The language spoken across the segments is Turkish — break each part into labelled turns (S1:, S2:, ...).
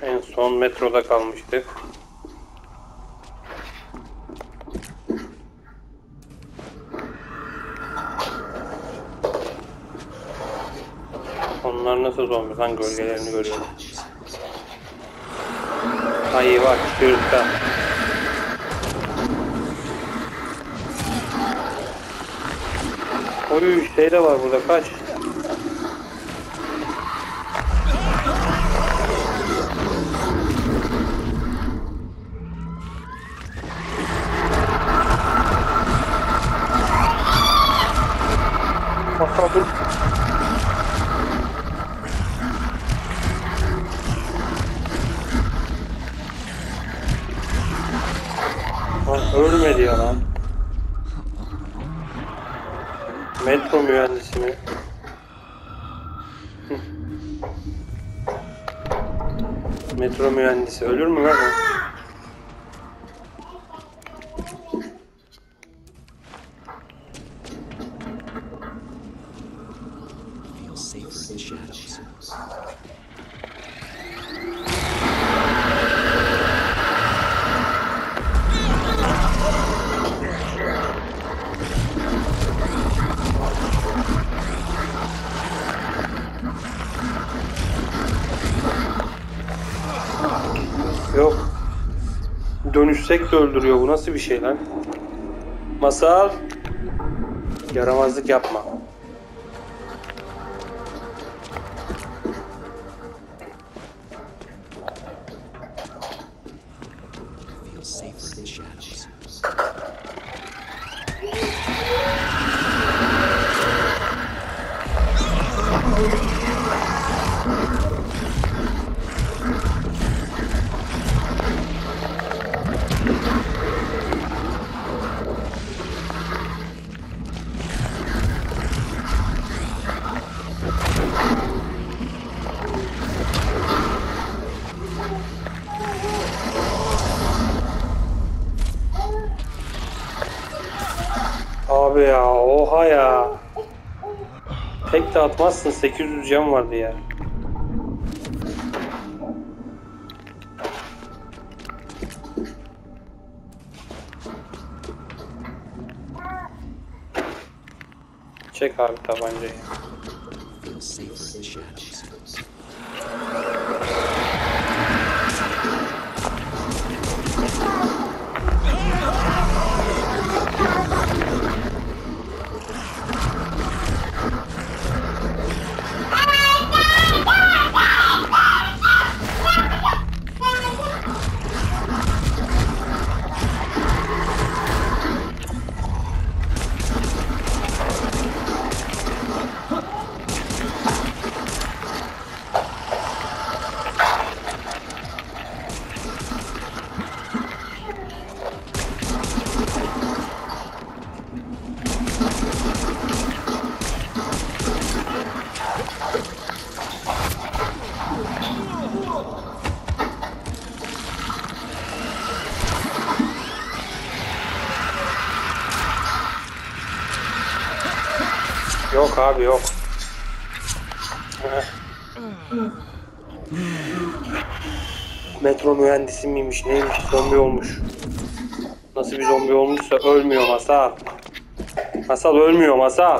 S1: En son metroda kalmıştık. Onlar nasıl zombi lan, gölgelerini görüyorum. Ayı var şurada. Oy şey de var burada, kaç. Dur. Ölmedi ya lan. Metro mühendisi mi? Metro mühendisi ölür mü lan o? Yok. Dönüşsek de öldürüyor. Bu nasıl bir şey lan? Masal. Yaramazlık yapma. Abi ya, oha ya. Tek de atmazsın, 800 can vardı ya. Çek abi tabancayı. Yok abi yok. Metro mühendisi miymiş neymiş, zombi olmuş. Nasıl bir zombi olmuşsa ölmüyor Masal. Masal ölmüyor Masal.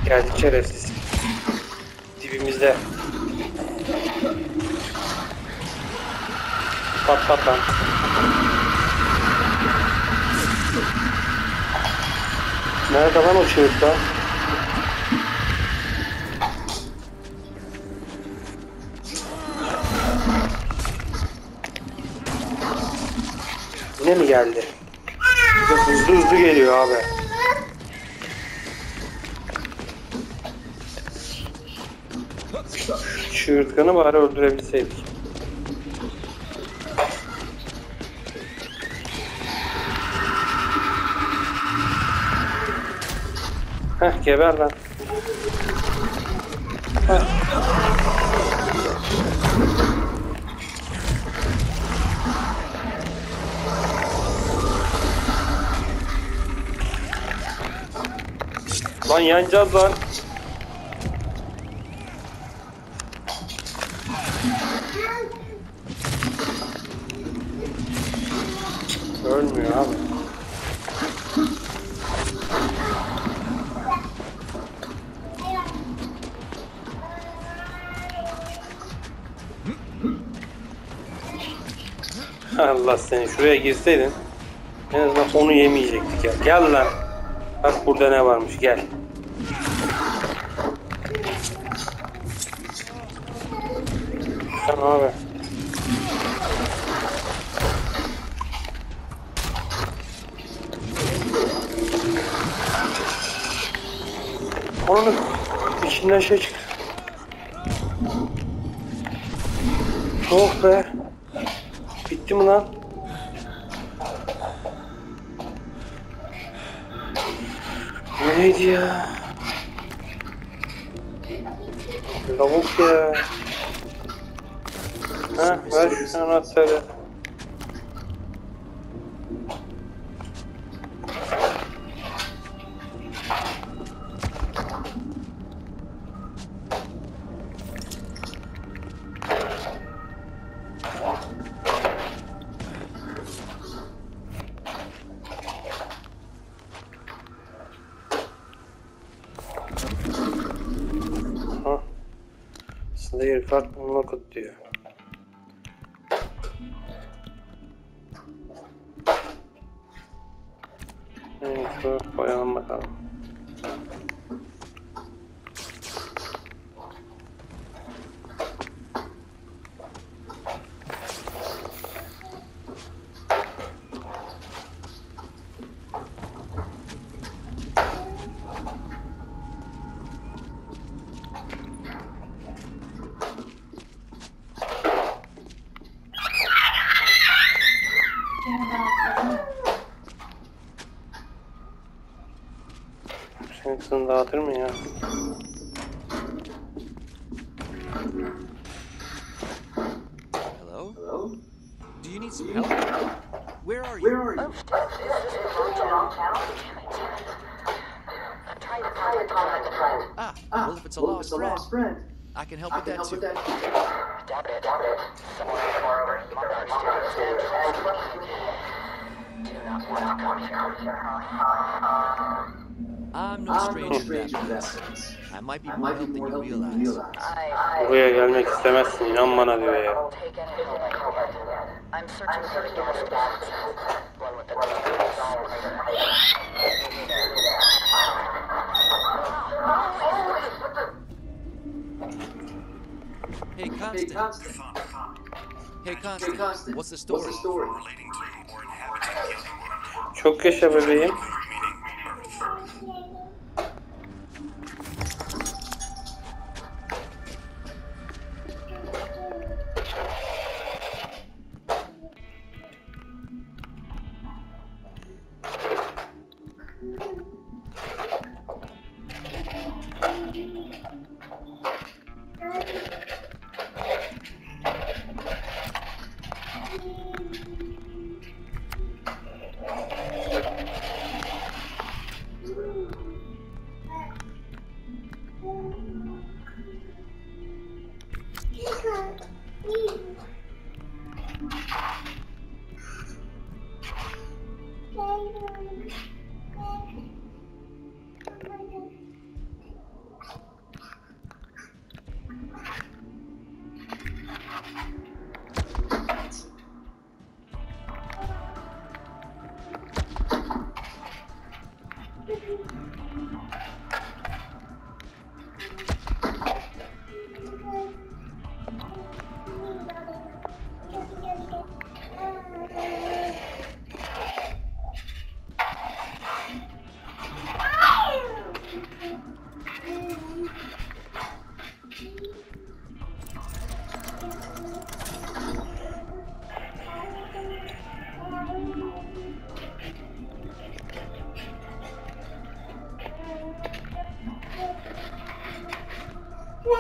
S1: Geldi şerefsiz. Dibimizde. Pat lan. Nerede lan o çığırtlar? Yine mi geldi? Hızlı geliyor abi. Çığırtkanı bari öldürebilseydik. Heh, geber lan. Heh. Lan yanacağız lan. Ölmüyor abi. Allah seni, şuraya girseydin en azından onu yemeyecektik ya. Gel lan. Bak burada ne varmış, gel. Sen abi. Onun içinden şey çıktı. Oh be. Bitti mi lan? Neydi ya? Lavuk ya. Ha, ver şu anahtarı. Slayer Card Unlocked diyor. Evet, koyalım bakalım. Seni dağıtır mı ya?
S2: Hello? Hello? Do you need some help? Where are you?
S3: I'm trying to contact a friend.
S2: Ah, well, if it's a lost friend, I can help with that too.
S3: Doubt it. Somewhere over downstairs. Do not want to come here.
S2: I'm no stranger to that sense. I might be more help than you realize.
S1: Buraya gelmek istemezsin, inan bana diyor ya.
S3: Take any help I can get. I'm searching for the gas station. One with the
S2: Hey, Constant. Hey, Constant. What's the story?
S1: Çok yaşa bebeğim.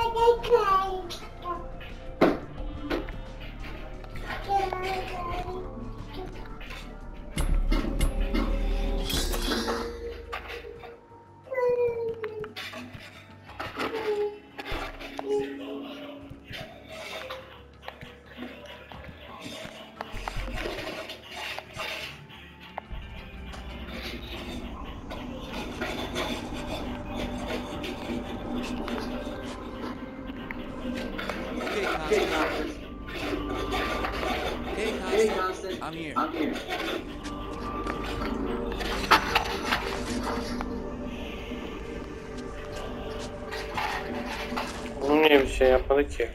S2: Okay, Constance. Hey, Constance. I'm here.
S1: Bunun niye bir şey yapmadı ki?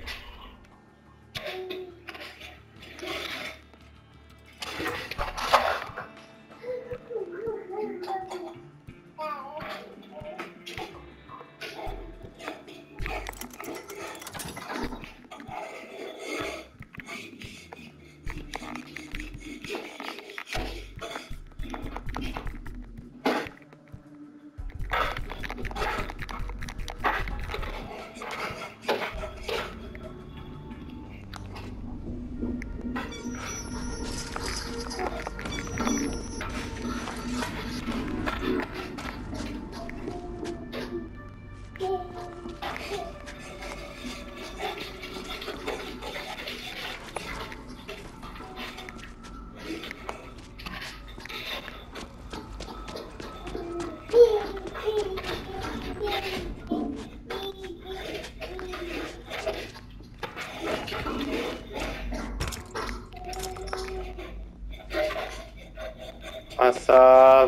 S1: Masal.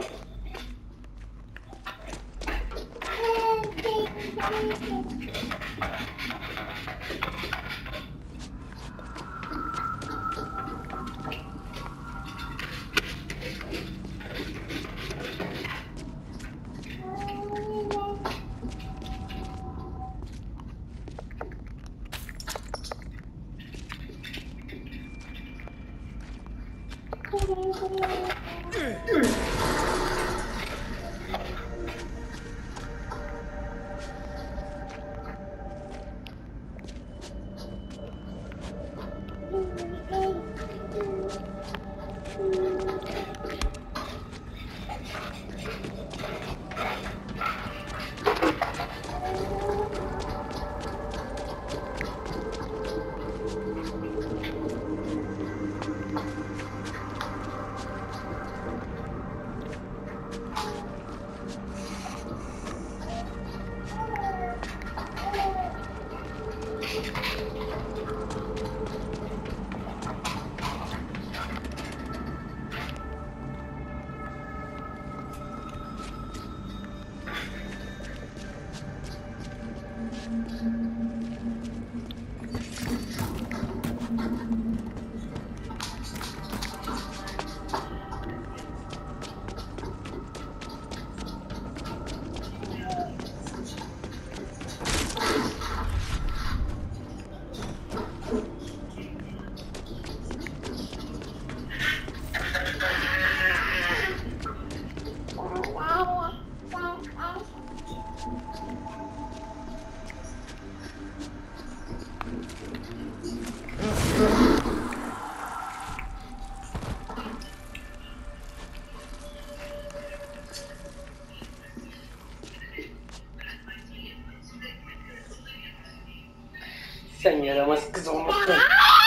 S1: Sen yaramaz kız olmuşsun.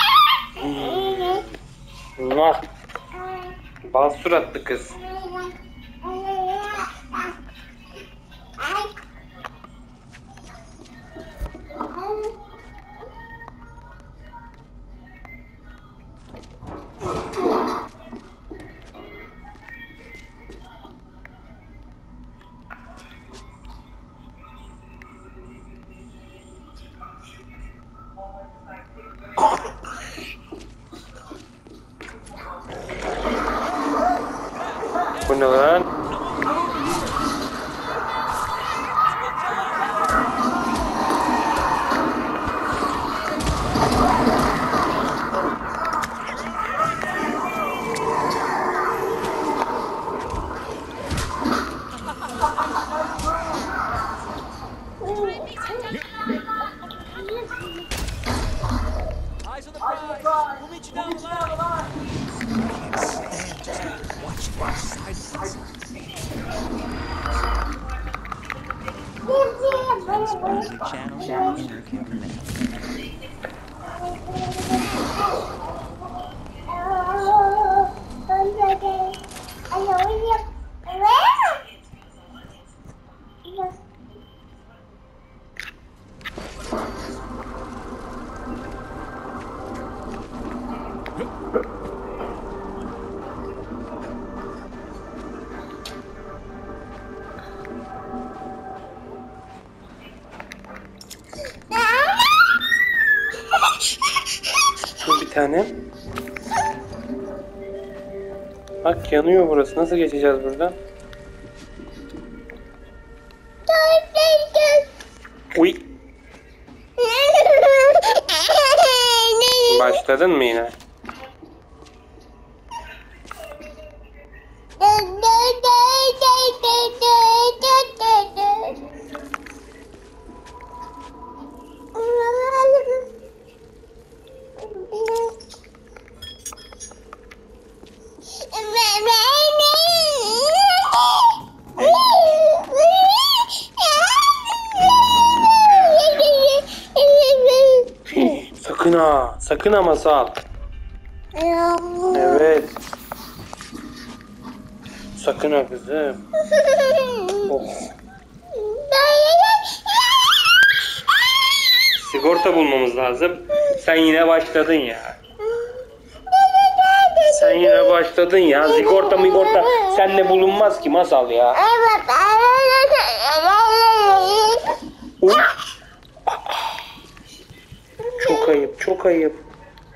S1: Muah. Bal suratlı kız. Bu ne lan? tanem. Bak yanıyor burası. Nasıl geçeceğiz buradan? Uy. Başladın mı yine? Sakın ha. Sakın ha Masal. Evet. Sakın ha kızım. Oh. Sigorta bulmamız lazım. Sen yine başladın ya. Sen yine başladın ya. Sigorta migorta seninle bulunmaz ki Masal ya. Uy. Çok ayıp, çok ayıp.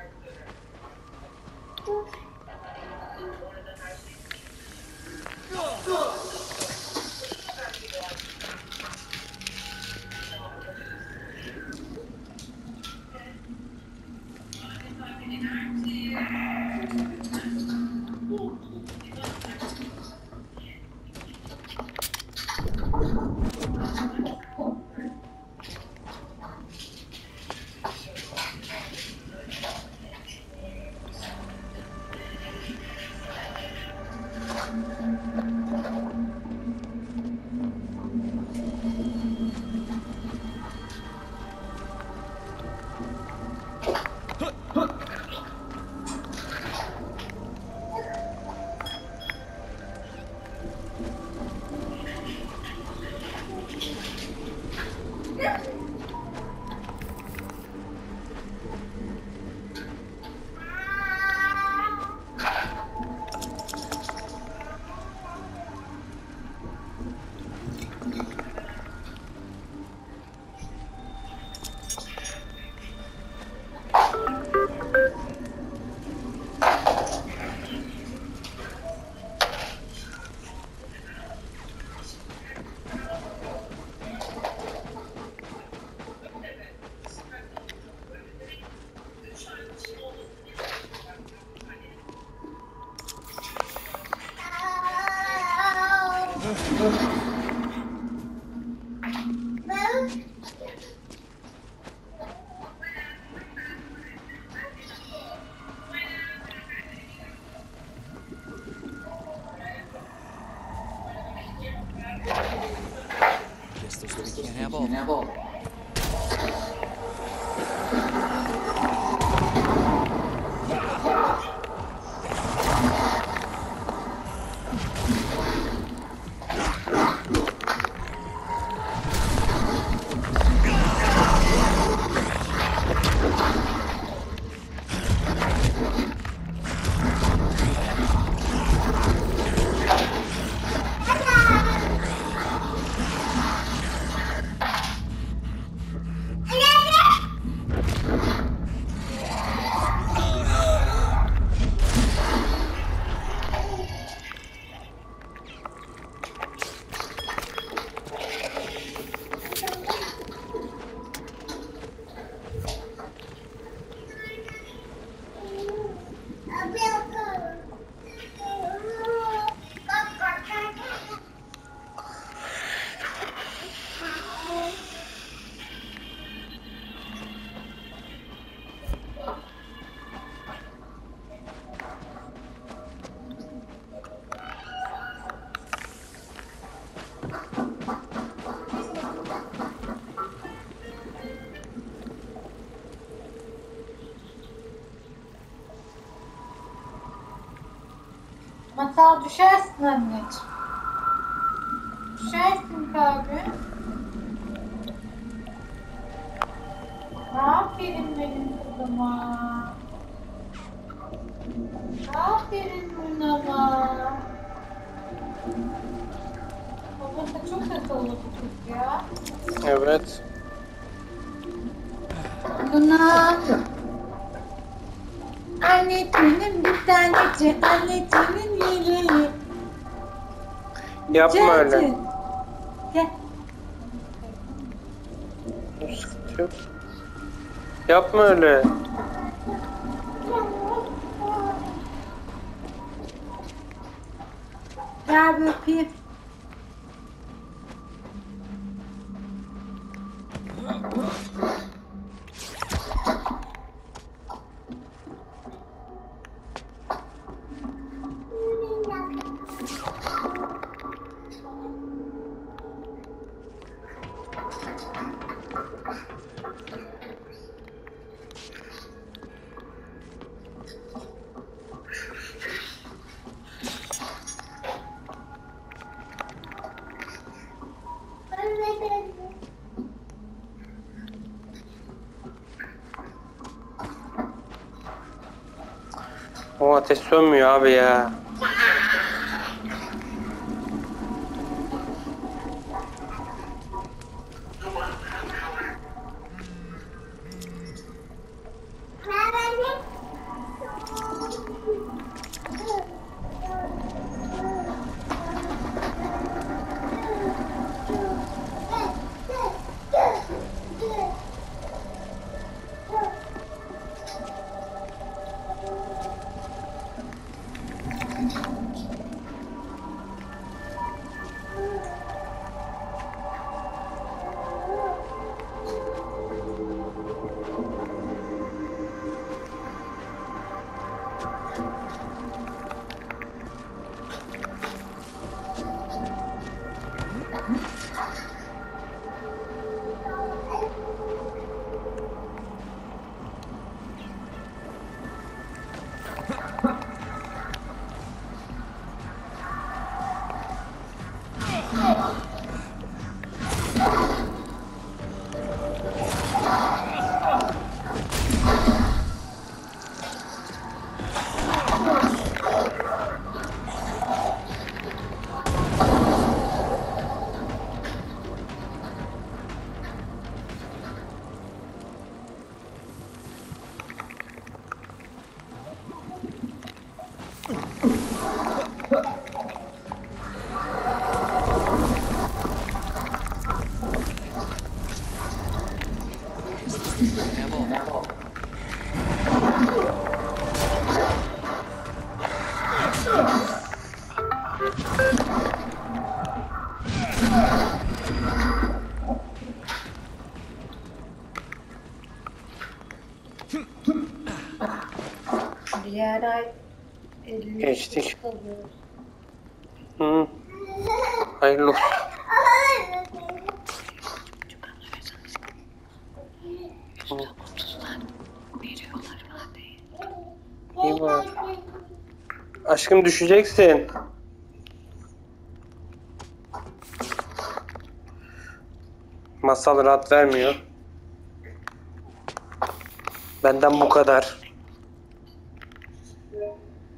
S2: Guess those three can't have all.
S4: Masal düşersin anneciğim. Düşersin kalbi. Aferin benim kızıma. Aferin Luna'ma. Babası çok akıllı bir kız ya.
S1: Evet.
S4: Luna. Anneciğinin bir tanesi, anneciğinin yeri.
S1: Yapma öyle.
S4: Cancın. Gel.
S1: Sıkıntı yok. Yapma öyle.
S4: Gel bir öpeyim.
S1: O ateş sönmüyor abi ya.
S4: Diğer ay 50
S1: Geçtik.
S4: alıyoruz.
S1: Hı. Hayırlı olsun. İyi bak. Aşkım düşeceksin. Masal rahat vermiyor. Benden bu kadar.